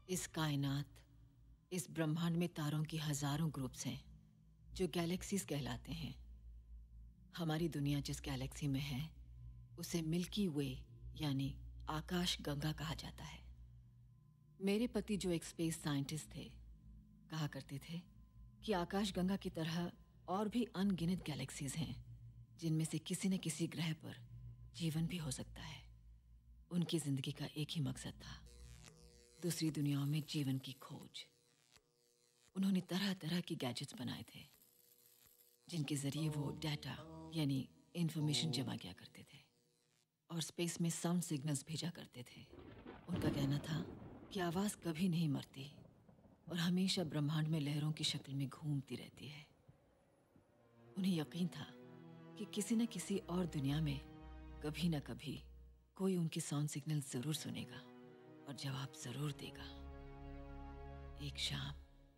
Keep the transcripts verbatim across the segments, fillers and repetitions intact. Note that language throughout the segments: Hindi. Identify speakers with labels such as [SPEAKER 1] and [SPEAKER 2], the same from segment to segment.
[SPEAKER 1] इस कायनात, इस ब्रह्मांड में तारों की हजारों ग्रुप्स हैं जो गैलेक्सीज कहलाते हैं। हमारी दुनिया जिस गैलेक्सी में है उसे मिल्की वे यानी आकाश गंगा कहा जाता है। मेरे पति जो एक स्पेस साइंटिस्ट थे कहा करते थे कि आकाश गंगा की तरह और भी अनगिनत गैलेक्सीज हैं जिनमें से किसी न किसी ग्रह पर जीवन भी हो सकता है। उनकी जिंदगी का एक ही मकसद था, दूसरी दुनियाओं में जीवन की खोज। उन्होंने तरह तरह की गैजेट्स बनाए थे जिनके जरिए वो डाटा यानी इंफॉर्मेशन जमा किया करते थे और स्पेस में साउंड सिग्नल्स भेजा करते थे। उनका कहना था कि आवाज़ कभी नहीं मरती और हमेशा ब्रह्मांड में लहरों की शक्ल में घूमती रहती है। उन्हें यकीन था कि किसी न किसी और दुनिया में कभी न कभी कोई उनकी साउंड सिग्नल जरूर सुनेगा और जवाब जरूर देगा। एक शाम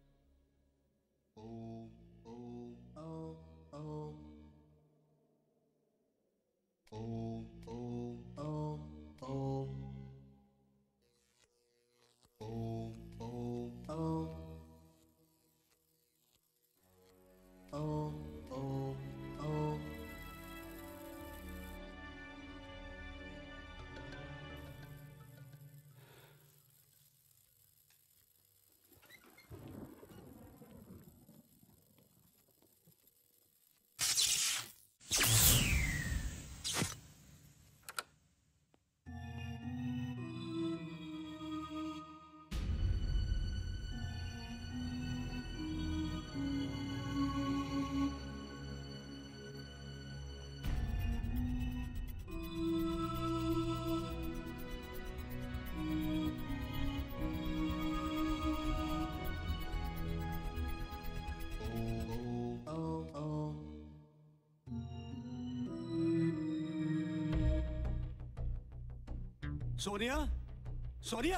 [SPEAKER 2] सोनिया, सोनिया,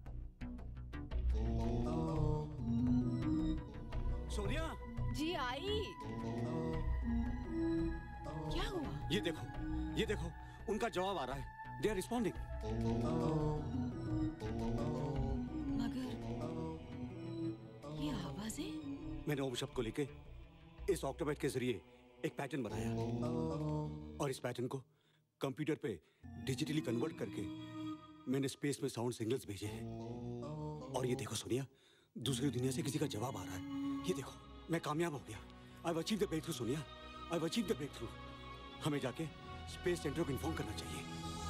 [SPEAKER 2] सोनिया।
[SPEAKER 1] जी आई। क्या हुआ?
[SPEAKER 2] ये देखो, ये देखो, उनका जवाब आ रहा है। They are responding.
[SPEAKER 1] मगर ये आवाजें?
[SPEAKER 2] मैंने ओम शब्द को लेके इस ऑक्टोबैट के जरिए एक पैटर्न बनाया और इस पैटर्न को कंप्यूटर पे डिजिटली कन्वर्ट करके मैंने स्पेस में साउंड सिग्नल्स भेजे हैं। और ये देखो सोनिया, दूसरी दुनिया से किसी का जवाब आ रहा है। ये देखो, मैं कामयाब हो गया। I have achieved the breakthrough Sonia, I have achieved the breakthrough. हमें जाके स्पेस सेंटर को इन्फॉर्म करना चाहिए।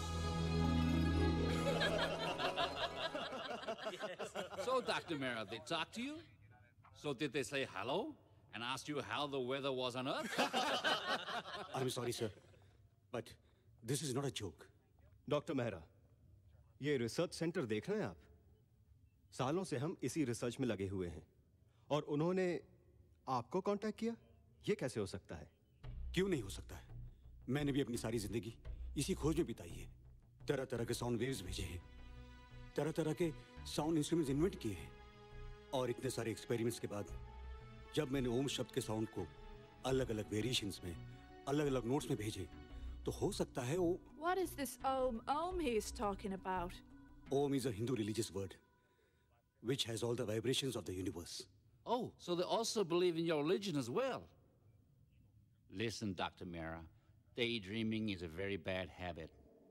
[SPEAKER 3] So, Doctor Mera, they talked to you? So did they say hello and ask you how the weather was on Earth?
[SPEAKER 2] I'm sorry, sir, but this is not a joke.
[SPEAKER 4] Doctor Mehra, ये रिसर्च सेंटर देख रहे हैं आप? सालों से हम इसी रिसर्च में लगे हुए हैं और उन्होंने आपको कांटेक्ट किया? ये कैसे हो सकता है?
[SPEAKER 2] क्यों नहीं हो सकता है? मैंने भी अपनी सारी जिंदगी इसी खोज में बिताई है। तरह तरह के साउंड वेव्स भेजे हैं, तरह तरह के साउंड इंस्ट्रूमेंट्स इन्वेंट किए हैं और इतने सारे एक्सपेरिमेंट्स के बाद जब मैंने ओम शब्द के साउंड को अलग अलग वेरिएशंस में, अलग अलग नोट्स में भेजे, तो हो सकता है वो
[SPEAKER 5] What is this Om Om he is talking about?
[SPEAKER 2] Om is a Hindu religious word which has all the vibrations of the universe.
[SPEAKER 3] Oh, so they also believe in your religion as well. Listen, Doctor Mera, daydreaming is a very bad habit.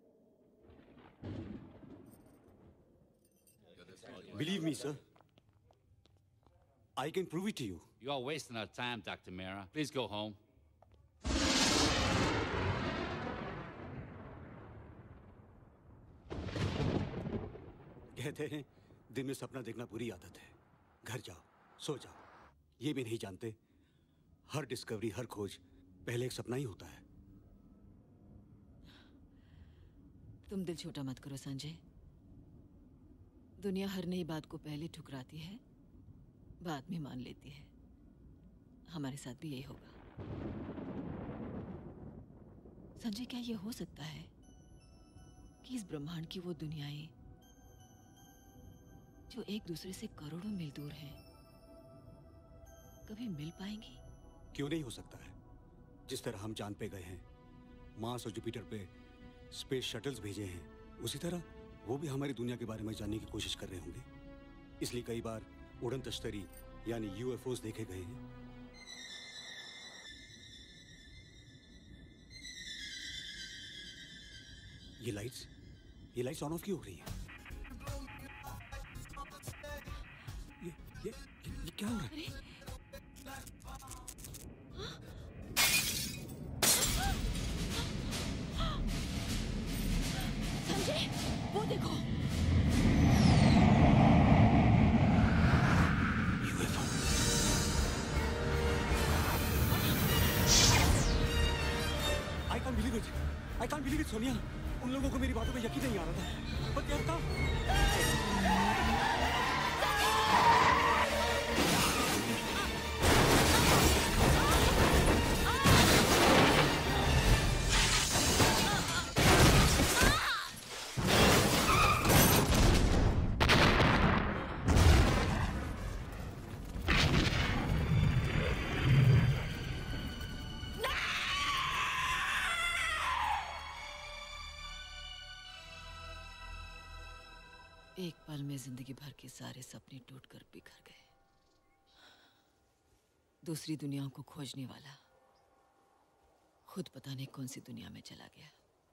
[SPEAKER 2] Believe me, sir. I can prove it to you.
[SPEAKER 3] You are wasting our time, Doctor Mera. Please go home.
[SPEAKER 2] कहते हैं दिन में सपना देखना बुरी आदत है। घर जाओ, सो जाओ। ये भी नहीं जानते हर डिस्कवरी, हर खोज पहले एक सपना ही होता है।
[SPEAKER 1] तुम दिल छोटा मत करो संजय। दुनिया हर नई बात को पहले ठुकराती है, बाद में मान लेती है। हमारे साथ भी यही होगा। संजय, क्या ये हो सकता है कि इस ब्रह्मांड की वो दुनियाएं जो एक दूसरे से करोड़ों मील दूर हैं कभी मिल पाएंगी?
[SPEAKER 2] क्यों नहीं हो सकता है? जिस तरह हम चांद पे गए हैं, मार्स और जुपिटर पे स्पेस शटल्स भेजे हैं, उसी तरह वो भी हमारी दुनिया के बारे में जानने की कोशिश कर रहे होंगे। इसलिए कई बार उड़न तश्तरी यानी यूएफओस देखे गए हैं। ये लाइट्स ये लाइट्स ऑन ऑफ क्यों हो रही है? ये ये ये क्या हो रहा है?
[SPEAKER 1] संजय, वो देखो।
[SPEAKER 2] UFO. I can't believe it. I can't believe it, Sonia. उन लोगों को मेरी बातों पे यकीन नहीं आ रहा था। पर क्या था?
[SPEAKER 1] एक पल में जिंदगी भर के सारे सपने टूटकर बिखर गए। दूसरी दुनियाओं को खोजने वाला खुद पता नहीं कौन सी दुनिया में चला गया।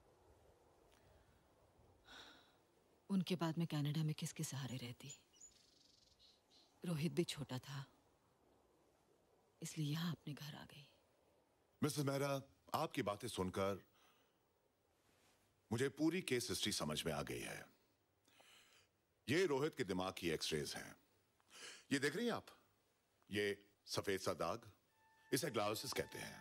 [SPEAKER 1] उनके बाद मैं कनाडा में किसके सहारे रहती? रोहित भी छोटा था, इसलिए यहाँ अपने घर आ गई।
[SPEAKER 6] मिसेस मेहरा, आपकी बातें सुनकर मुझे पूरी केस हिस्ट्री समझ में आ गई है। ये रोहित के दिमाग की एक्सरेज हैं। ये देख रही हैं आप? ये सफेद सा दाग, इसे ग्लायोसिस कहते हैं,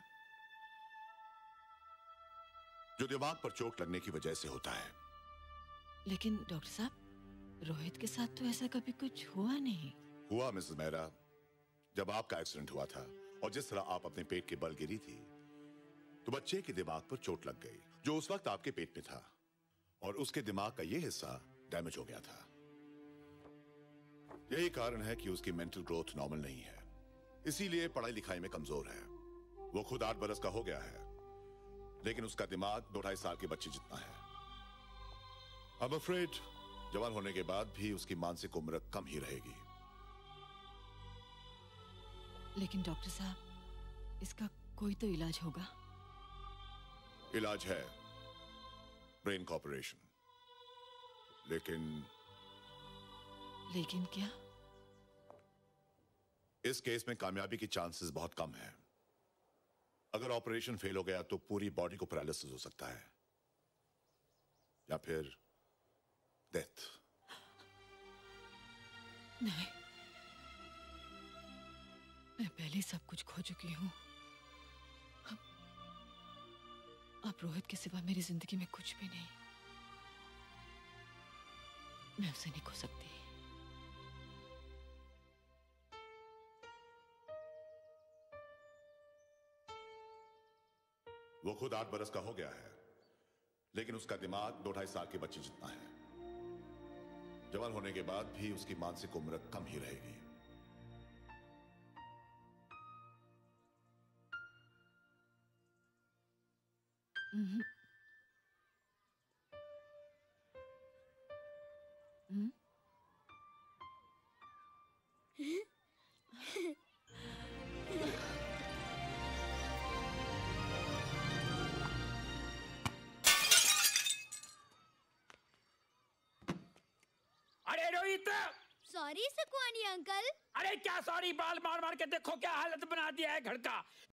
[SPEAKER 6] जो दिमाग पर चोट लगने की वजह से होता है।
[SPEAKER 1] लेकिन डॉक्टर साहब, रोहित के साथ तो ऐसा कभी कुछ हुआ नहीं।
[SPEAKER 6] हुआ मिसेस मेहरा, जब आपका एक्सीडेंट हुआ था और जिस तरह आप अपने पेट के बल गिरी थी, तो बच्चे के दिमाग पर चोट लग गई, जो उस वक्त आपके पेट में था, और उसके दिमाग का यह हिस्सा डैमेज हो गया था। यही कारण है कि उसकी मेंटल ग्रोथ नॉर्मल नहीं है, इसीलिए पढ़ाई लिखाई में कमजोर है। वो खुद आठ बरस का हो गया है, लेकिन उसका दिमाग दो ढाई साल के बच्चे जितना है। I'm afraid जवान होने के बाद भी उसकी मानसिक उम्र कम ही रहेगी।
[SPEAKER 1] लेकिन डॉक्टर साहब, इसका कोई तो इलाज होगा।
[SPEAKER 6] इलाज है, ब्रेन का ऑपरेशन। लेकिन
[SPEAKER 1] लेकिन क्या?
[SPEAKER 6] इस केस में कामयाबी की चांसेस बहुत कम है। अगर ऑपरेशन फेल हो गया तो पूरी बॉडी को पैरालिसिस हो सकता है, या फिर डेथ।
[SPEAKER 1] नहीं, मैं पहले सब कुछ खो चुकी हूँ। अब, अब रोहित के सिवा मेरी जिंदगी में कुछ भी नहीं। मैं उसे नहीं खो सकती।
[SPEAKER 6] वो खुद आठ बरस का हो गया है, लेकिन उसका दिमाग दो ढाई साल के बच्चे जितना है। जवान होने के बाद भी उसकी मानसिक उम्र कम ही रहेगी।
[SPEAKER 1] हम्म। हम्म?
[SPEAKER 7] अरे रोहित!
[SPEAKER 8] Sorry सुकवानी uncle.
[SPEAKER 7] अरे क्या सॉरी, बाल मार मार के देखो क्या हालत बना दिया है घर का।